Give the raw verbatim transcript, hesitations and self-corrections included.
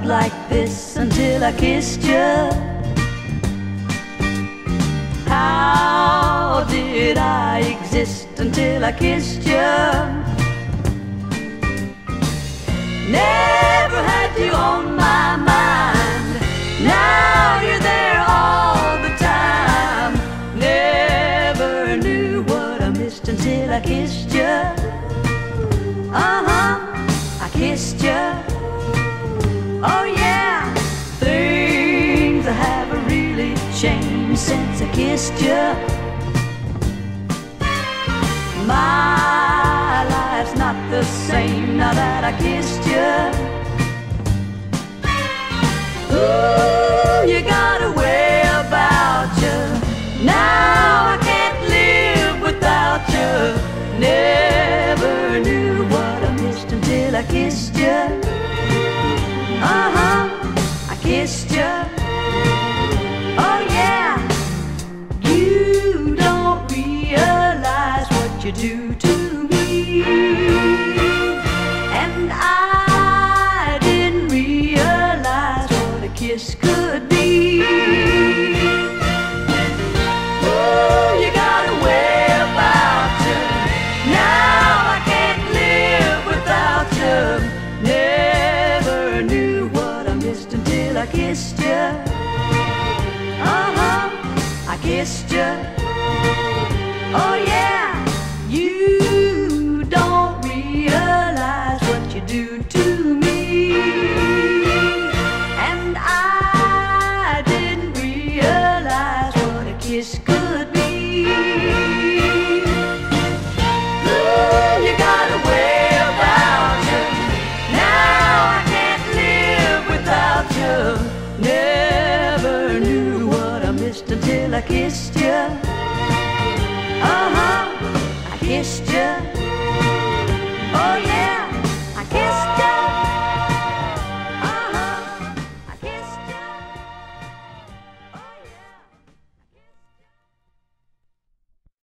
like this until I kissed you. How did I exist until I kissed you? Never had you on my mind. Now you're there all the time. Never knew what I missed until I kissed you. Uh-huh, I kissed you. Oh yeah, things haven't really changed since I kissed you. My life's not the same now that I kissed you. Ooh, you got a way about you. Now I can't live without you. Never knew what I missed until I kissed you. Uh-huh, I kissed you. Oh yeah, you don't realize what you do to me, and I didn't realize what a kiss could be. Ooh, you got a way about you. Now I can't live without you. Never knew what I missed until I kissed you. Uh-huh, I kissed you. Oh yeah, you don't realize what you do to me, and I didn't realize what a kiss could be. Ooh, you got a way about you. Now I can't live without you. Never knew what I missed until I kissed you. Uh-huh, I kissed you.